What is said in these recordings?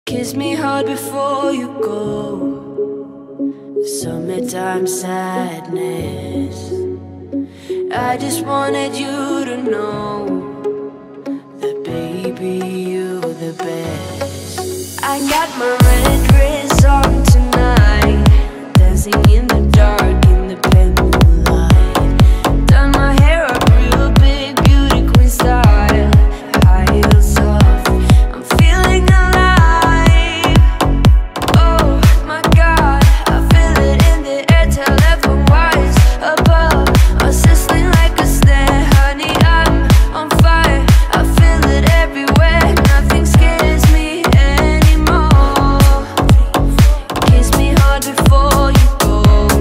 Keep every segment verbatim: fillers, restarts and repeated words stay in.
Kiss me hard before you go. Summertime sadness. I just wanted you to know that baby, you're the best. I got my red dress on tonight, dancing in the dark in the pale moonlight. Done my hair up real big, beauty queen style, high heels off, I'm feeling alive. Oh my God, I feel it in the air, telephone wires above, I'm sizzling like a snare, honey, I'm on fire. I feel it everywhere, nothing scares me anymore. Kiss me hard before you go.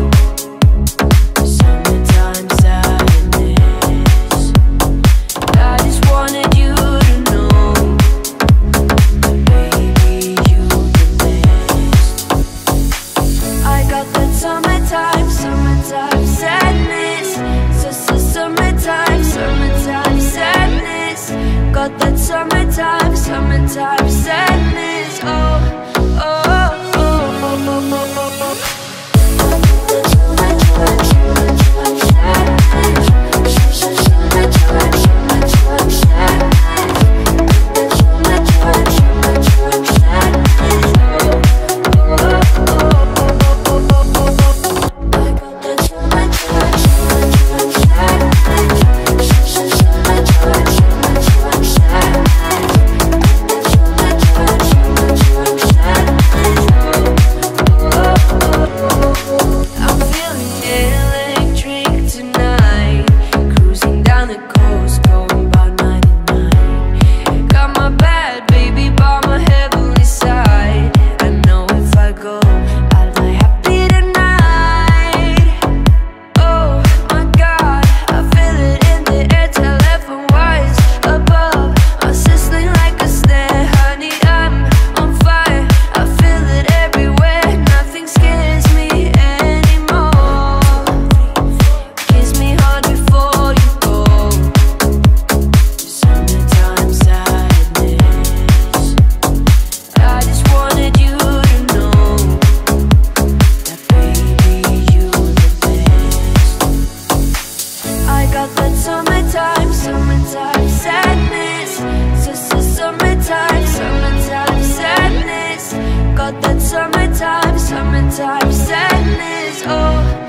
Summertime sadness. I just wanted you to know that baby, you're the best. I got that summertime, summertime sadness. So, so summertime, summertime sadness. Got that summertime, summertime sadness. Oh, oh, oh, oh, oh, oh, oh. I'm feeling electric tonight, cruising down the coast, going about ninety-nine. Got my bad baby by my heavenly side. I know if I go, I'll die happy tonight. Oh my God, I feel it in the air, telephone wires above, I'm sizzling like a snare, honey, I'm on fire. I feel it everywhere, nothing scares me anymore. Kiss me hard before you go. Summertime sadness. I just wanted you to know that baby, you're the best. I got that summertime, summertime sadness. So, so summertime, summertime sadness. Got that summertime, summertime sadness. Oh.